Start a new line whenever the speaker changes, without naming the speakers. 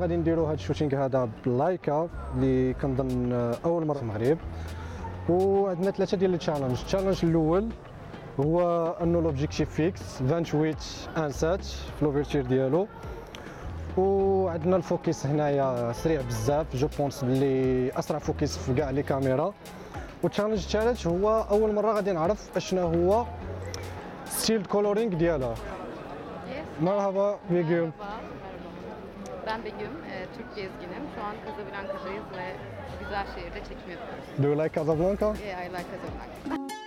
غادي نديروا هذا الشوتينغ هذا باللايكا اللي كنظن اول مره في المغرب. وعندنا ثلاثه ديال التشالنج. التشالنج الاول هو انه لوبجيكتيف فيكس 28 انسات في لوفرتير ديالو، وعندنا الفوكس هنايا سريع بزاف، جو بونس بلي اسرع فوكس في كاع لي كاميرا. والتشالنج الثالث هو اول mara غادي نعرف اشنا هو ستيل كولورينغ ديالها. مرحبا بيغم.
Ben Begüm, Türk gezginim. Şu an Casablanca'dayız ve güzel şehirde çekim yapıyoruz.
Do you like Casablanca?
Yeah, I like Casablanca.